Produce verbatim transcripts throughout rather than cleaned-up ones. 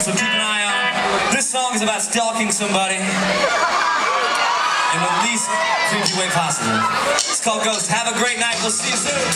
So keep an eye out. This song is about stalking somebody in the least creepy way possible. It's called Ghost. Have a great night. We'll see you soon.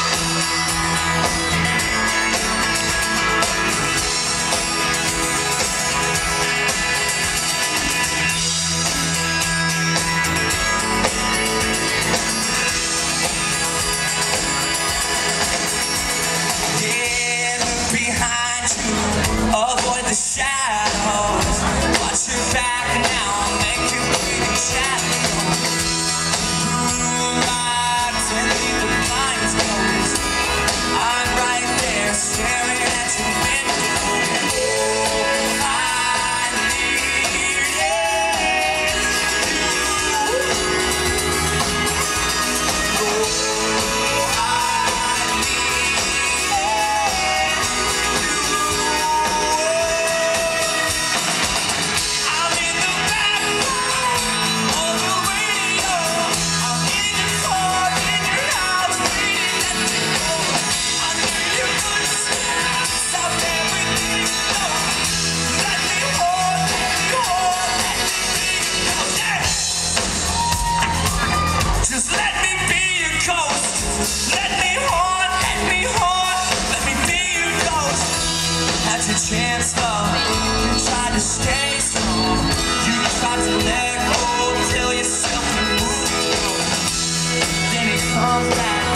Avoid the shadows. Watch your back now. Make your breathing shallow. Moonlight and leave the blinds closed. I'm right there staring at your window. Oh, I need it. Oh, I Just let me be your ghost. Let me haunt, let me haunt, let me be your ghost. Had your chance, love. You tried to stay strong. You tried to let go, tell yourself to move on. Then it comes back.